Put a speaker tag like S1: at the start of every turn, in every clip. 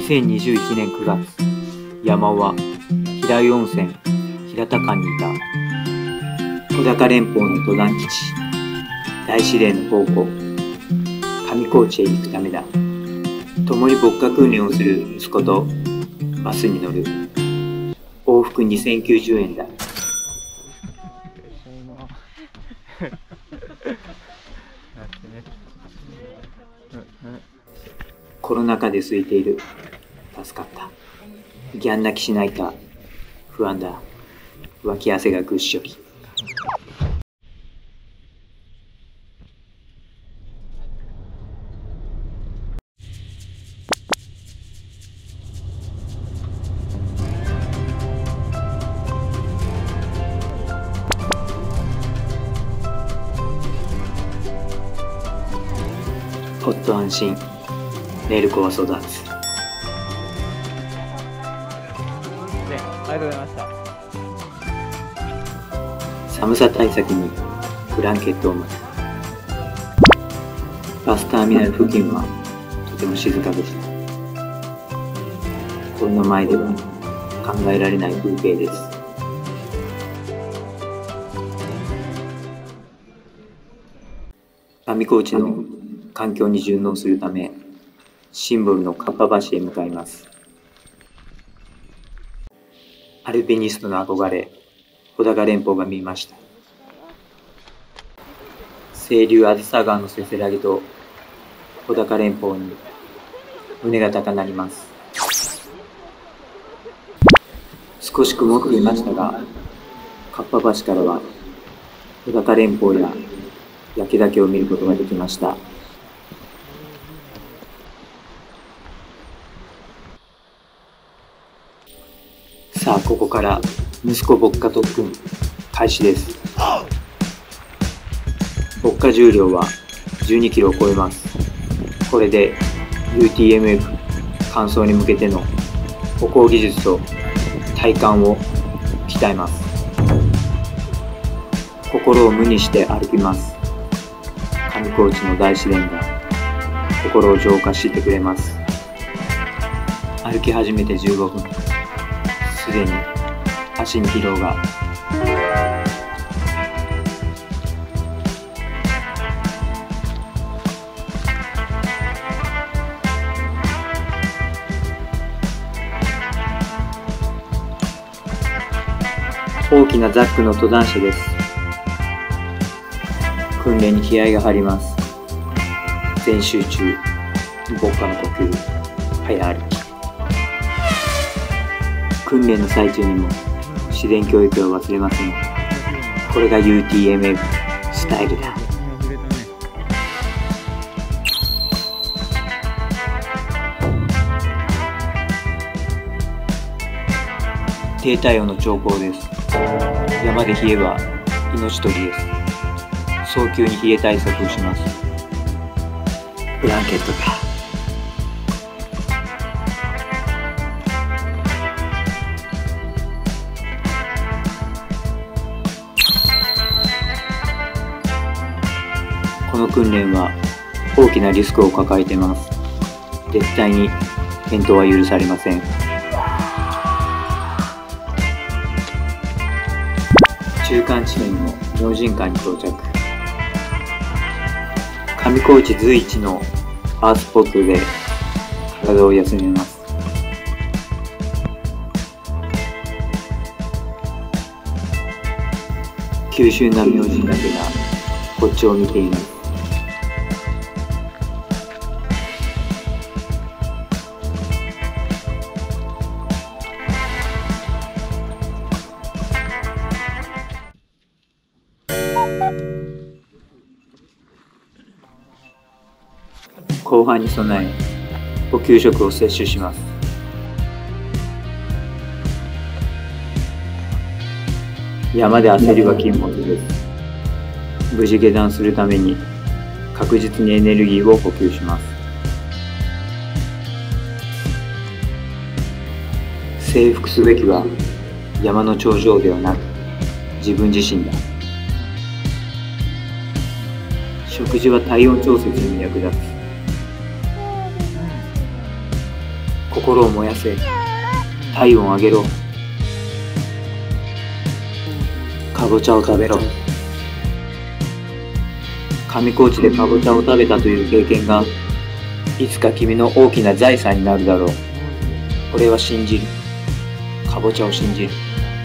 S1: 2021年9月、山尾は平湯温泉平田間にいた。小高連峰の登山基地、大司令の宝庫、上高地へ行くためだ。共に牧歌訓練をする息子とバスに乗る。往復2090円だ。コロナ禍で空いている。助かった。ギャン泣きしないか不安だ。脇汗がぐっしょり。ほっと安心。寝る子は育つ。
S2: ありがとうございました。
S1: 寒さ対策にブランケットを巻く。バスターミナル付近はとても静かでした。この前では考えられない風景です。上高地の環境に順応するため、シンボルのかっぱ橋へ向かいます。アルピニストの憧れ、小高連峰が見えました。清流あずさ川のせせらぎと小高連峰に胸が高鳴ります。少し曇っていましたが、かっぱ橋からは小高連峰や焼け岳を見ることができました。さあ、ここから息子牧歌特訓開始です。牧歌重量は12キロを超えます。これで UTMF 完走に向けての歩行技術と体幹を鍛えます。心を無にして歩きます。上高地の大自然が心を浄化してくれます。歩き始めて15分。すでに足に疲労が。大きなザックの登山者です。訓練に気合が入ります。全集中、牧歌の呼吸、早歩き。訓練の最中にも自然教育を忘れません。これが UTMF スタイルだ。低体温の兆候です。山で冷えば命取りです。早急に冷え対策をします。ブランケットだ。この訓練は大きなリスクを抱えています。絶対に転倒は許されません。中間地点の明神館に到着。上高地随一のパワースポットで体を休めます。急峻な明神岳がこっちを見ています。後半に備え、補給食を摂取します。山で焦りは禁物です。無事下山するために確実にエネルギーを補給します。征服すべきは山の頂上ではなく自分自身だ。食事は体温調節に役立つ。 心を燃やせ。体温を上げろ。かぼちゃを食べろ。上高地でかぼちゃを食べたという経験がいつか君の大きな財産になるだろう。俺は信じる。かぼちゃを信じる。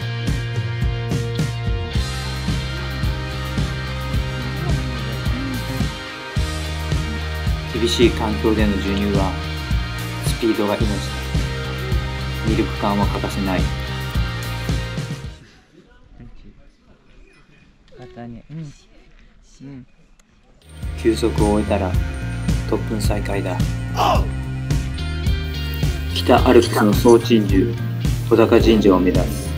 S1: 厳しい環境での授乳はスピードが命だ。ミルク缶は欠かせない。休息を終えたら特訓再開だ。北アルプスの総鎮守小高神社を目指す。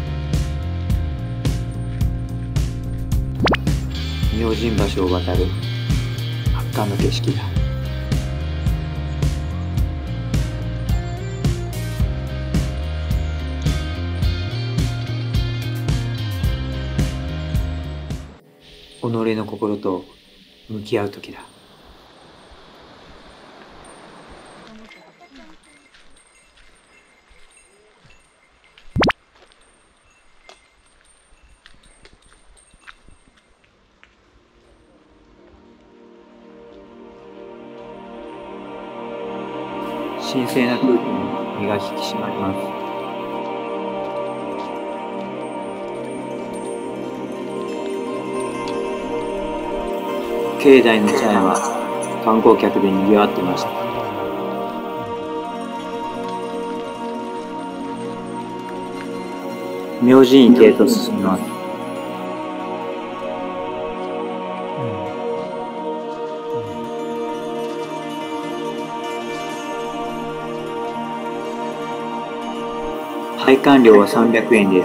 S1: 明神橋を渡る圧巻の景色だ。己の心と向き合う時だ。神聖な空気に身が引き締まります。境内の茶屋は観光客で賑わってました。明神池へと進みます。拝観料は300円です。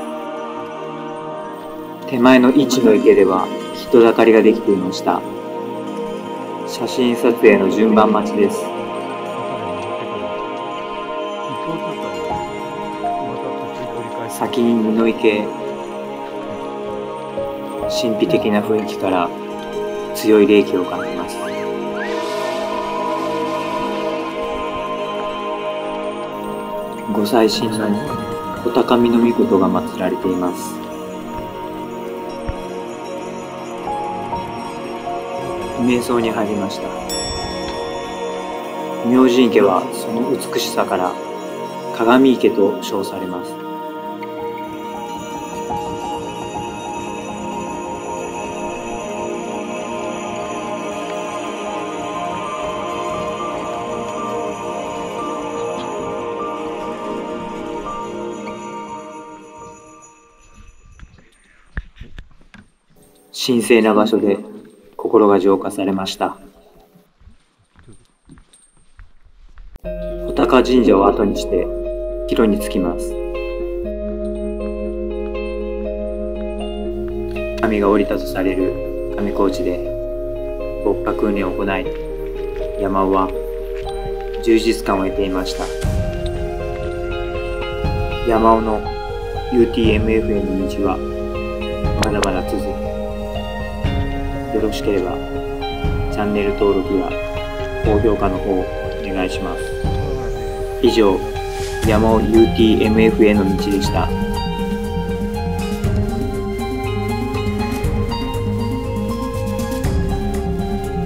S1: 手前の市の池では人だかりができていました。写真撮影の順番待ちです。先に布池へ。神秘的な雰囲気から強い霊気を感じます。ご祭神のお高みの御事が祀られています。瞑想に入りました。明神池はその美しさから鏡池と称されます。神聖な場所で心が浄化されました。穂高神社を後にして帰路に着きます。神が降りたとされる上高地で牧歌訓練を行い、山尾は充実感を得ていました。山尾の UTMF への道はまだまだ続く。よろしければチャンネル登録や高評価の方お願いします。以上、山尾 UTMF への道でした。